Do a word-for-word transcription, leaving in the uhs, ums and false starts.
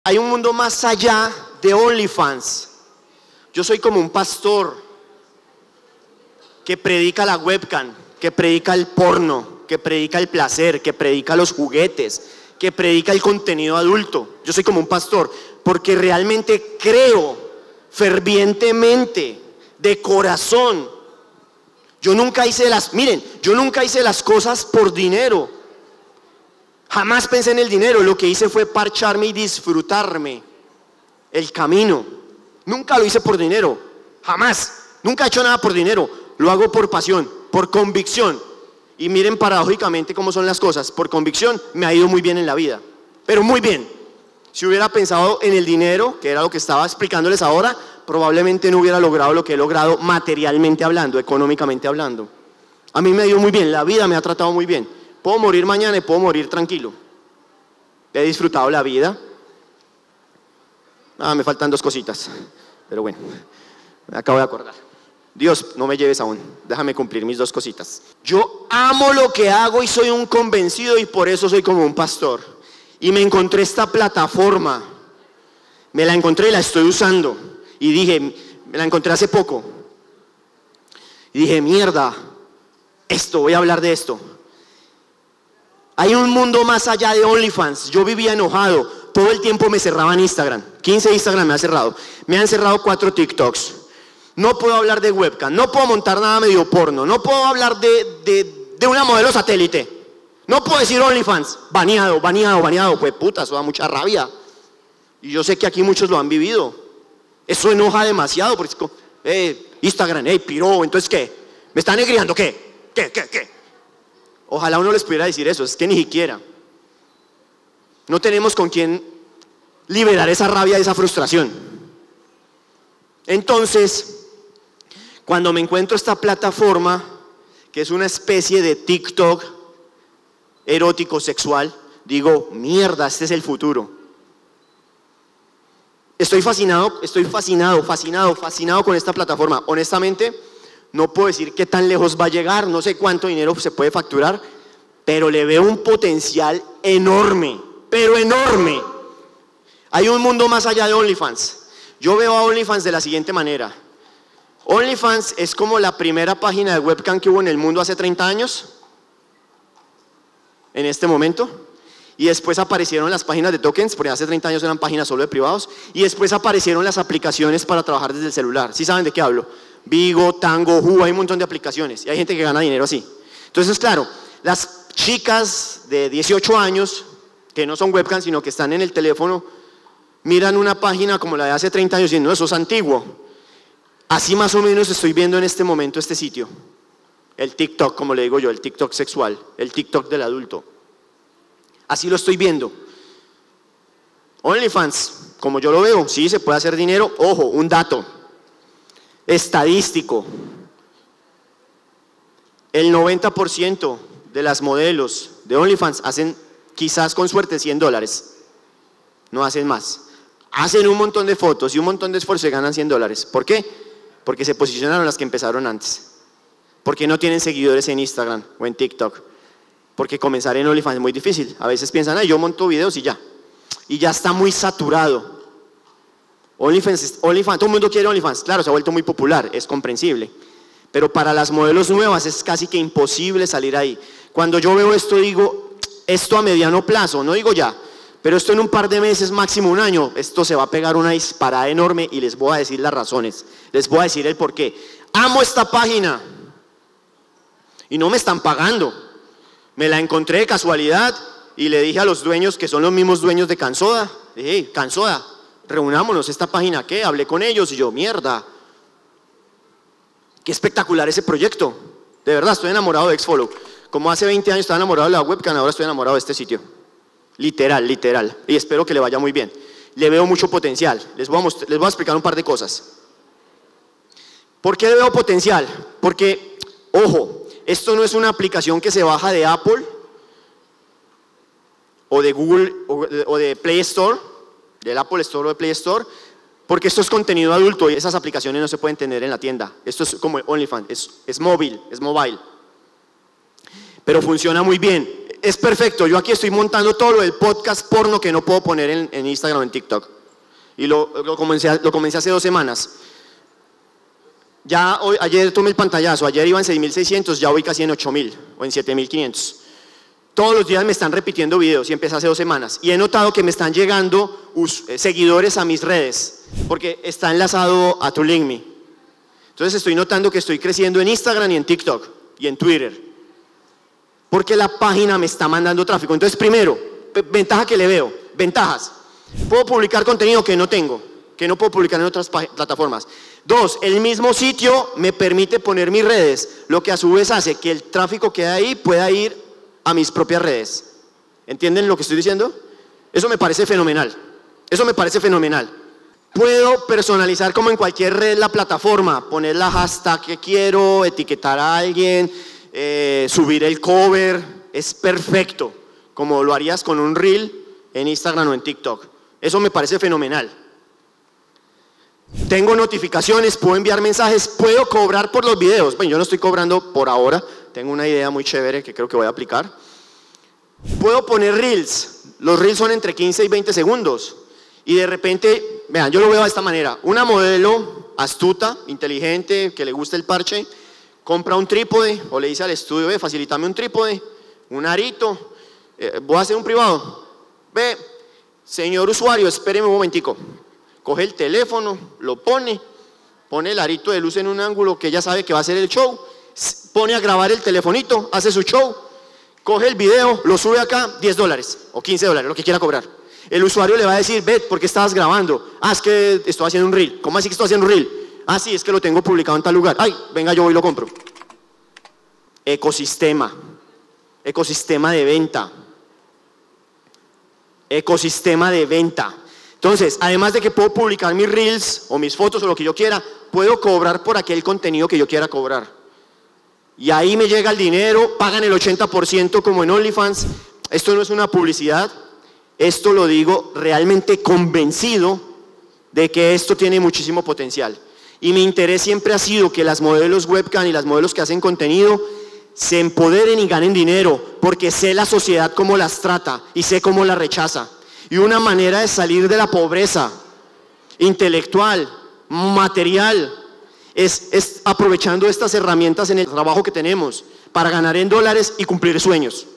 Hay un mundo más allá de OnlyFans. Yo soy como un pastor que predica la webcam, que predica el porno, que predica el placer, que predica los juguetes, que predica el contenido adulto. Yo soy como un pastor porque realmente creo fervientemente, de corazón. Yo nunca hice las, miren, yo nunca hice las cosas por dinero. Jamás pensé en el dinero. Lo que hice fue parcharme y disfrutarme el camino. Nunca lo hice por dinero. Jamás. Nunca he hecho nada por dinero. Lo hago por pasión, por convicción. Y miren paradójicamente cómo son las cosas. Por convicción me ha ido muy bien en la vida. Pero muy bien. Si hubiera pensado en el dinero, que era lo que estaba explicándoles ahora, probablemente no hubiera logrado lo que he logrado materialmente hablando, económicamente hablando. A mí me ha ido muy bien. La vida me ha tratado muy bien. Puedo morir mañana y puedo morir tranquilo. He disfrutado la vida. Ah, me faltan dos cositas. Pero bueno, me acabo de acordar. Dios, no me lleves aún. Déjame cumplir mis dos cositas. Yo amo lo que hago y soy un convencido y por eso soy como un pastor. Y me encontré esta plataforma. Me la encontré y la estoy usando. Y dije, me la encontré hace poco. Y dije, mierda, esto, voy a hablar de esto. Hay un mundo más allá de OnlyFans. Yo vivía enojado. Todo el tiempo me cerraban Instagram. quince Instagram me ha cerrado. Me han cerrado cuatro TikToks. No puedo hablar de webcam. No puedo montar nada medio porno. No puedo hablar de, de, de una modelo satélite. No puedo decir OnlyFans. Baneado, baneado, baneado. Pues puta, eso da mucha rabia. Y yo sé que aquí muchos lo han vivido. Eso enoja demasiado. Porque es como, eh, Instagram, eh, piro. Entonces, ¿qué? ¿Me están negriando? ¿Qué? ¿Qué? ¿Qué? ¿Qué? Ojalá uno les pudiera decir eso. Es que ni siquiera. No tenemos con quién liberar esa rabia y esa frustración. Entonces, cuando me encuentro esta plataforma, que es una especie de TikTok erótico sexual, digo, mierda, este es el futuro. Estoy fascinado, estoy fascinado, fascinado, fascinado con esta plataforma. Honestamente, no puedo decir qué tan lejos va a llegar, no sé cuánto dinero se puede facturar, pero le veo un potencial enorme, pero enorme. Hay un mundo más allá de OnlyFans. Yo veo a OnlyFans de la siguiente manera. OnlyFans es como la primera página de webcam que hubo en el mundo hace treinta años, en este momento. Y después aparecieron las páginas de tokens, porque hace treinta años eran páginas solo de privados. Y después aparecieron las aplicaciones para trabajar desde el celular. ¿Sí saben de qué hablo? Bigo, Tango, Who, hay un montón de aplicaciones. Y hay gente que gana dinero así. Entonces, claro, las chicas de dieciocho años, que no son webcam, sino que están en el teléfono, miran una página como la de hace treinta años y dicen, no, eso es antiguo. Así más o menos estoy viendo en este momento este sitio. El TikTok, como le digo yo, el TikTok sexual, el TikTok del adulto. Así lo estoy viendo. OnlyFans, como yo lo veo, sí se puede hacer dinero. Ojo, un dato estadístico. El noventa por ciento de las modelos de OnlyFans hacen quizás con suerte cien dólares. No hacen más. Hacen un montón de fotos y un montón de esfuerzo y ganan cien dólares. ¿Por qué? Porque se posicionaron las que empezaron antes. Porque no tienen seguidores en Instagram o en TikTok. Porque comenzar en OnlyFans es muy difícil. A veces piensan, ah, yo monto videos y ya. Y ya está muy saturado. OnlyFans, OnlyFans, todo el mundo quiere OnlyFans. Claro, se ha vuelto muy popular, es comprensible. Pero para las modelos nuevas es casi que imposible salir ahí. Cuando yo veo esto digo, esto a mediano plazo, no digo ya, pero esto en un par de meses, máximo un año, esto se va a pegar una disparada enorme y les voy a decir las razones. Les voy a decir el por qué. Amo esta página y no me están pagando. Me la encontré de casualidad y le dije a los dueños, que son los mismos dueños de Cansoda, dije, hey, Cansoda, reunámonos, esta página, ¿qué? Hablé con ellos y yo, mierda, qué espectacular ese proyecto. De verdad, estoy enamorado de Xfollow. Como hace veinte años estaba enamorado de la webcam, ahora estoy enamorado de este sitio. Literal, literal. Y espero que le vaya muy bien. Le veo mucho potencial. Les voy a, mostrar, les voy a explicar un par de cosas. ¿Por qué le veo potencial? Porque, ojo, esto no es una aplicación que se baja de Apple o de Google o de, o de Play Store, del Apple Store o de Play Store, porque esto es contenido adulto y esas aplicaciones no se pueden tener en la tienda. Esto es como OnlyFans, es, es móvil, es mobile. Pero funciona muy bien. es perfecto. Yo aquí estoy montando todo lo del podcast porno que no puedo poner en, en Instagram o en TikTok. Y lo, lo, comencé, lo comencé hace dos semanas. Ya hoy, ayer tomé el pantallazo, ayer iba en seis mil seiscientos, ya voy casi en ocho mil o en siete mil quinientos. Todos los días me están repitiendo videos y empecé hace dos semanas. Y he notado que me están llegando us, eh, seguidores a mis redes, porque está enlazado a tu link me. Entonces estoy notando que estoy creciendo en Instagram y en TikTok y en Twitter. Porque la página me está mandando tráfico. Entonces primero, ventaja que le veo, ventajas. Puedo publicar contenido que no tengo, que no puedo publicar en otras plataformas. Dos, el mismo sitio me permite poner mis redes, lo que a su vez hace que el tráfico que hay ahí pueda ir a mis propias redes. ¿Entienden lo que estoy diciendo? Eso me parece fenomenal. Eso me parece fenomenal. Puedo personalizar como en cualquier red la plataforma, poner la hashtag que quiero, etiquetar a alguien, eh, subir el cover. Es perfecto, como lo harías con un reel en Instagram o en TikTok. Eso me parece fenomenal. Tengo notificaciones, puedo enviar mensajes, puedo cobrar por los videos. Bueno, yo no estoy cobrando por ahora, tengo una idea muy chévere que creo que voy a aplicar. Puedo poner reels, los reels son entre quince y veinte segundos. Y de repente, vean, yo lo veo de esta manera. Una modelo astuta, inteligente, que le gusta el parche, compra un trípode o le dice al estudio, ve, facilítame un trípode, un arito, eh, voy a hacer un privado. Ve, señor usuario, espéreme un momentico. Coge el teléfono, lo pone, pone el arito de luz en un ángulo que ella sabe que va a hacer el show, pone a grabar el telefonito, hace su show, coge el video, lo sube acá, diez dólares o quince dólares, lo que quiera cobrar. El usuario le va a decir, ve, ¿por qué estabas grabando? Ah, es que estoy haciendo un reel. ¿Cómo así que estoy haciendo un reel? Ah, sí, es que lo tengo publicado en tal lugar. Ay, venga, yo voy y lo compro. Ecosistema. Ecosistema de venta. Ecosistema de venta. Entonces, además de que puedo publicar mis reels o mis fotos o lo que yo quiera, puedo cobrar por aquel contenido que yo quiera cobrar. Y ahí me llega el dinero, pagan el ochenta por ciento como en OnlyFans. Esto no es una publicidad, esto lo digo realmente convencido de que esto tiene muchísimo potencial. Y mi interés siempre ha sido que las modelos webcam y las modelos que hacen contenido se empoderen y ganen dinero, porque sé la sociedad cómo las trata y sé cómo las rechaza. Y una manera de salir de la pobreza intelectual, material, es, es aprovechando estas herramientas en el trabajo que tenemos para ganar en dólares y cumplir sueños.